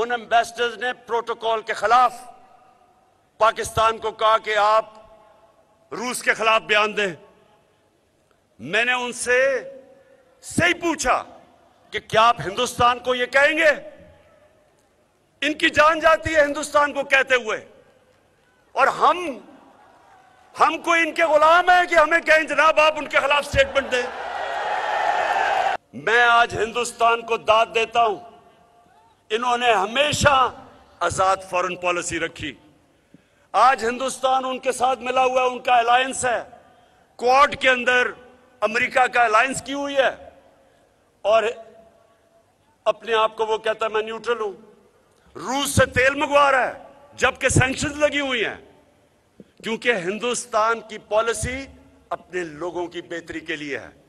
उन एम्बेसडर्स ने प्रोटोकॉल के खिलाफ पाकिस्तान को कहा कि आप रूस के खिलाफ बयान दें। मैंने उनसे सही पूछा कि क्या आप हिंदुस्तान को यह कहेंगे? इनकी जान जाती है हिंदुस्तान को कहते हुए, और हमको इनके गुलाम है कि हमें कहें जनाब आप उनके खिलाफ स्टेटमेंट दें। मैं आज हिंदुस्तान को दाद देता हूं, इन्होंने हमेशा आजाद फॉरेन पॉलिसी रखी। आज हिंदुस्तान उनके साथ मिला हुआ है, उनका अलायंस है, क्वाड के अंदर अमेरिका का अलायंस की हुई है, और अपने आप को वो कहता है मैं न्यूट्रल हूं। रूस से तेल मंगवा रहा है जबकि सैंक्शंस लगी हुई हैं, क्योंकि हिंदुस्तान की पॉलिसी अपने लोगों की बेहतरी के लिए है।